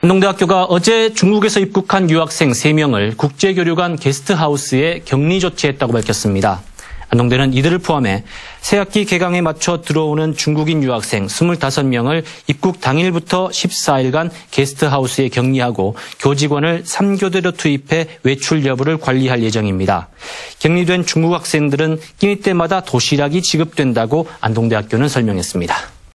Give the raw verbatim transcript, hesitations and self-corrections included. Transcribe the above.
안동대학교가 어제 중국에서 입국한 유학생 세 명을 국제교류관 게스트하우스에 격리 조치했다고 밝혔습니다. 안동대는 이들을 포함해 새학기 개강에 맞춰 들어오는 중국인 유학생 이십오 명을 입국 당일부터 십사 일간 게스트하우스에 격리하고 교직원을 삼 교대로 투입해 외출 여부를 관리할 예정입니다. 격리된 중국 학생들은 끼니 때마다 도시락이 지급된다고 안동대학교는 설명했습니다.